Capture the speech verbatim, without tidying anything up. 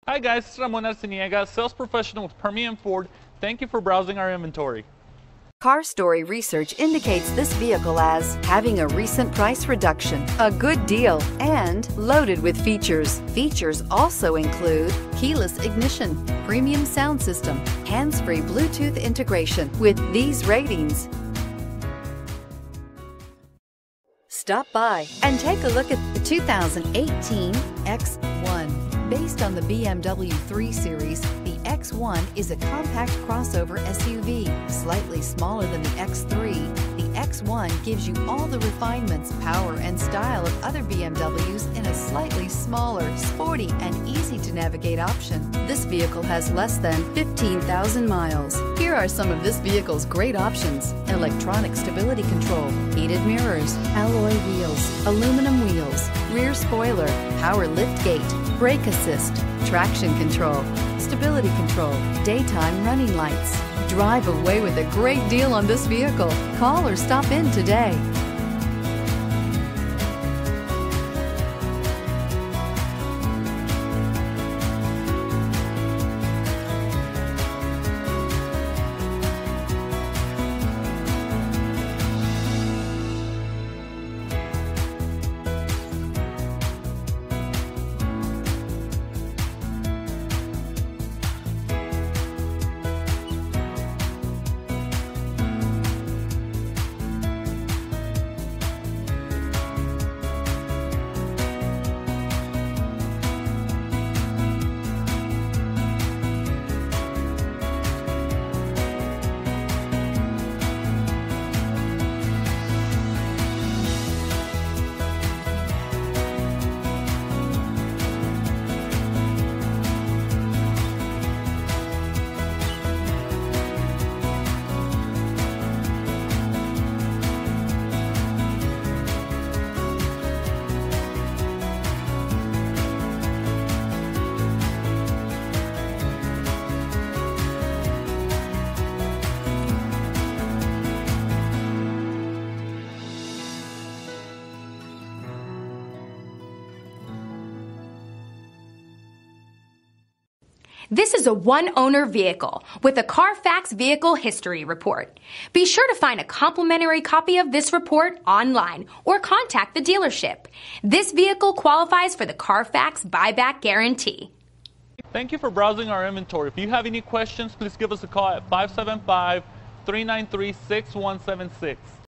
Hi guys, it's Ramon Arciniega, sales professional with Permian Ford. Thank you for browsing our inventory. CarStory research indicates this vehicle as having a recent price reduction, a good deal, and loaded with features. Features also include keyless ignition, premium sound system, hands-free Bluetooth integration. With these ratings, stop by and take a look at the two thousand eighteen X one. Based on the B M W three Series, the X one is a compact crossover S U V, slightly smaller than the X three. The X one gives you all the refinements, power, and style of other B M Ws in a slightly smaller, sporty, and easy-to-navigate option. This vehicle has less than fifteen thousand miles. Here are some of this vehicle's great options: electronic stability control, heated mirrors, alloy wheels, aluminum wheels, rear spoiler, power liftgate, brake assist, traction control, stability control, daytime running lights. Drive away with a great deal on this vehicle. Call or stop in today. This is a one-owner vehicle with a Carfax Vehicle History Report. Be sure to find a complimentary copy of this report online or contact the dealership. This vehicle qualifies for the Carfax Buyback Guarantee. Thank you for browsing our inventory. If you have any questions, please give us a call at five seven five, three nine three, six one seven six.